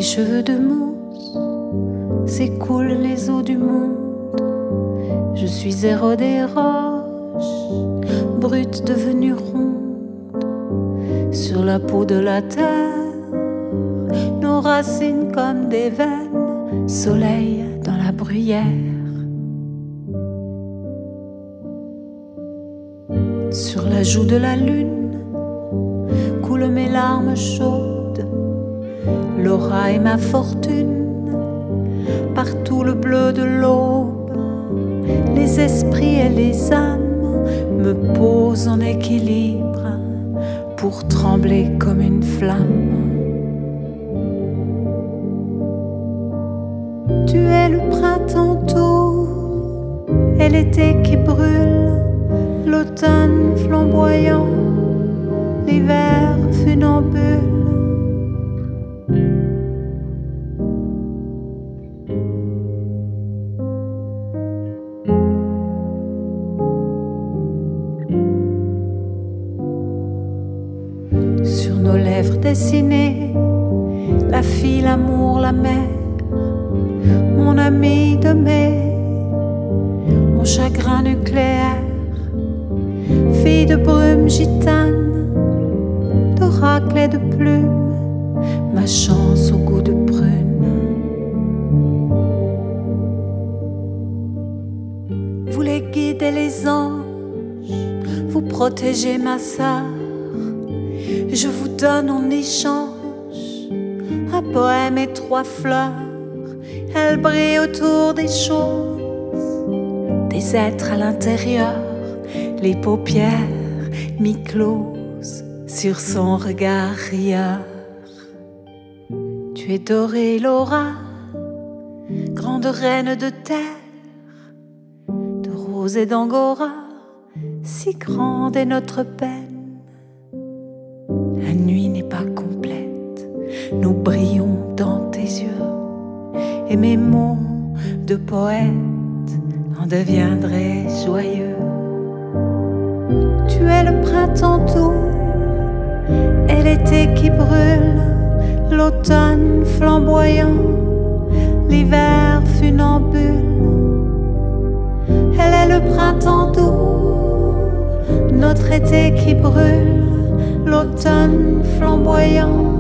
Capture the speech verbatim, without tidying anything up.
cheveux de mousse s'écoulent les eaux du monde. Je suis héros des roches, brute devenue ronde. Sur la peau de la terre, nos racines comme des veines, soleil dans la bruyère. Sur la joue de la lune coulent mes larmes chaudes. L'aura est ma fortune, partout le bleu de l'aube. Les esprits et les âmes me posent en équilibre pour trembler comme une flamme. Tu es le printemps doux et l'été qui brûle, l'automne flamboyant, l'hiver funambule. Sur nos lèvres dessinées, la fille, l'amour, la mer, mon ami de mai, mon chagrin nucléaire. Fille de brume gitane, d'oracle et de plume, ma chance au goût de prune. Vous les guides et les anges, vous protégez ma sœur. Je vous donne en échange un poème et trois fleurs. Elles brillent autour des choses, des êtres à l'intérieur, les paupières mi-closes sur son regard rieur. Tu es dorée, Laura, grande reine de terre, de rose et d'angora, si grande est notre peine. La nuit n'est pas complète, nous brillons dans tes yeux, et mes mots de poète en deviendraient joyeux. Tu es le printemps doux et l'été qui brûle, l'automne flamboyant, l'hiver funambule. Elle est le printemps doux, notre été qui brûle, l'automne flamboyant,